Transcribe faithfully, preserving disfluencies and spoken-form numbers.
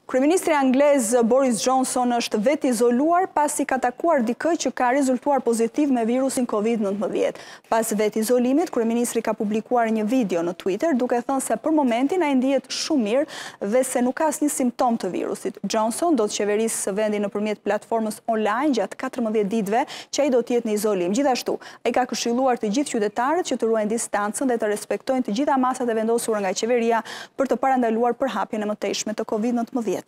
Kryeministri anglez Boris Johnson është vetë izoluar pasi ka takuar dikë që ka rezultuar pozitiv me virusin COVID nëntëmbëdhjetë. Pas vetë izolimit, kryeministri ka publikuar një video në Twitter duke thënë se për momentin ai ndihet shumë mirë dhe se nuk ka asnjë simptom të virusit. Johnson do të qeverisë së vendi nëpërmjet platformës online gjatë katërmbëdhjetë ditëve që ai do të jetë në izolim. Gjithashtu, ai ka këshilluar të gjithë qytetarët që të ruajnë distancën dhe të respektojnë të gjitha masat e vendosura nga qeveria për të parandaluar përhapjen e mëtejshme të COVID nëntëmbëdhjetë.